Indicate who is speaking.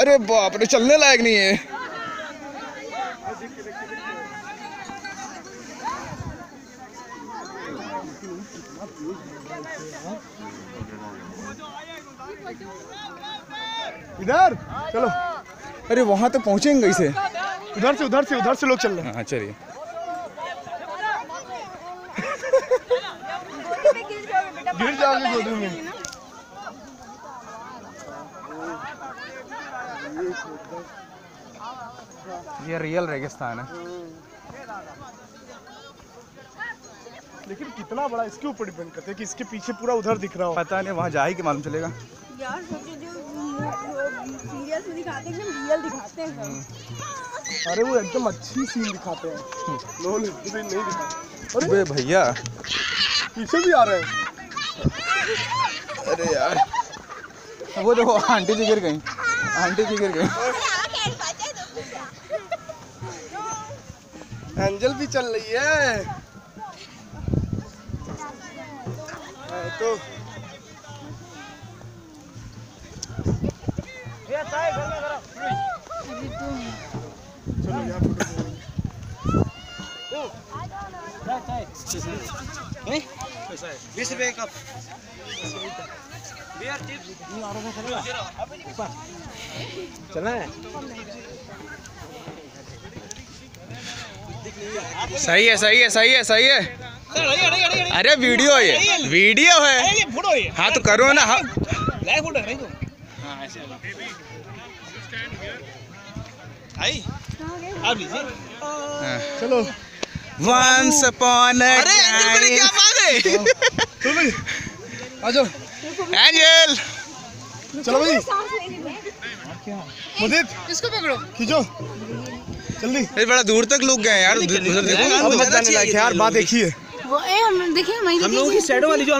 Speaker 1: अरे बाप रे, चलने लायक नहीं है।
Speaker 2: इधर चलो।
Speaker 1: अरे वहां तो पहुंचेंगे कैसे?
Speaker 2: उधर से लोग चल रहे हैं।
Speaker 1: हाँ चलिए।
Speaker 2: गिर जाओगे गोदी में।
Speaker 1: ये रियल रेगिस्तान है।
Speaker 2: लेकिन कितना बड़ा इसके ऊपर डिपेंड करता है कि इसके पीछे पूरा उधर दिख रहा हो।
Speaker 1: पता नहीं, वहाँ जा ही के मालूम चलेगा
Speaker 3: यार। सोचो जो सीरियस में दिखाते हैं एकदम रियल दिखाते हैं।
Speaker 2: अरे वो एकदम अच्छी सीन दिखाते हैं, लो नहीं दिखाते।
Speaker 1: अरे भैया
Speaker 2: पीछे भी आ रहे हैं।
Speaker 1: अरे यार, वो देखो आंटी जी गिर गई, आंटी जी गिर गई।
Speaker 2: एंजल भी चल रही है तो। चलो यहाँ फोटो 20 रुपए कप। चलना है।
Speaker 1: सही है, सही है, सही है, सही है। अरे वीडियो है, ये वीडियो है। हाँ तो करो ना। हाँ
Speaker 2: चलो।
Speaker 1: Once upon a
Speaker 2: अरे एंजल को क्या मांगे? आ जाओ
Speaker 1: एंजल।
Speaker 2: चलो भाई। मुदीत इसको पकड़ो, खींचो जल्दी।
Speaker 1: बड़ा दूर तक लोग गए यार, उधर देखो।
Speaker 2: अब मत जाने लायक यार, बात एक ही है।
Speaker 3: वो हम देखिए,
Speaker 4: हम लोगों की शैडो वाली जो